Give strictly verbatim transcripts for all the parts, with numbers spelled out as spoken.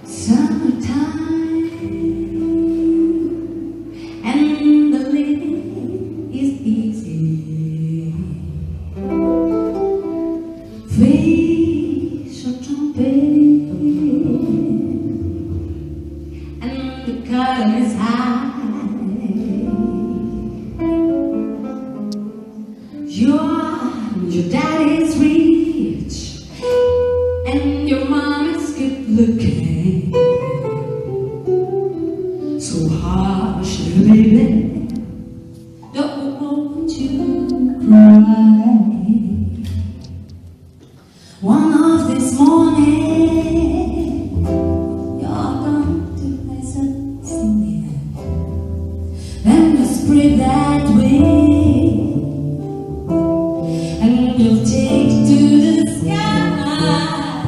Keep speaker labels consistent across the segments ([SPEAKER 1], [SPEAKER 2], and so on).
[SPEAKER 1] Summertime and the living is easy. Fish are jumping and the curtain is high. Your, your daddy's rich and your mom is good looking. So hush, little baby, don't want you to cry. One of this morning, you're going to play some singing. Then you spread that wing, and you'll take to the sky.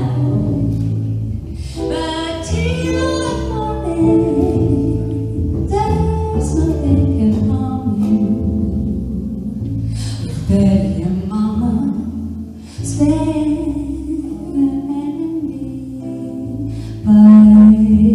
[SPEAKER 1] But till the morning, there's nothing can harm you. With Daddy and Mama standing by.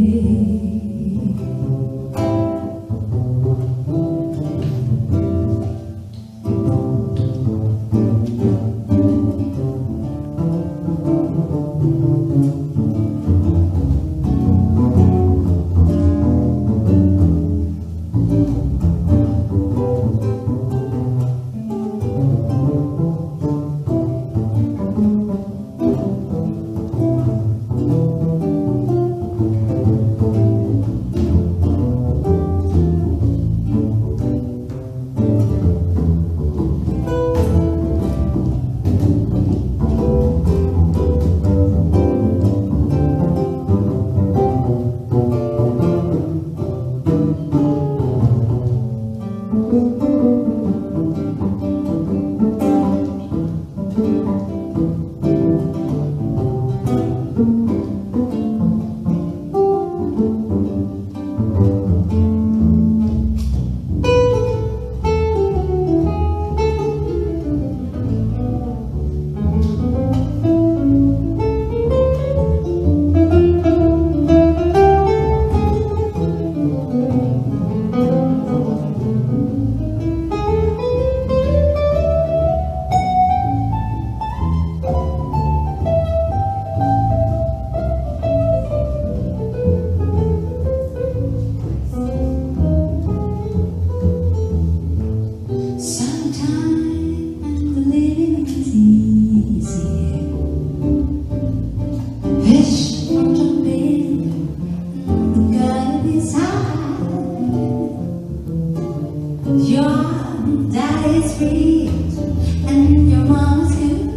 [SPEAKER 1] Your daddy's rich and your mama's good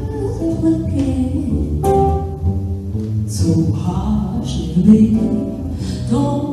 [SPEAKER 1] looking. So hush, little baby, don't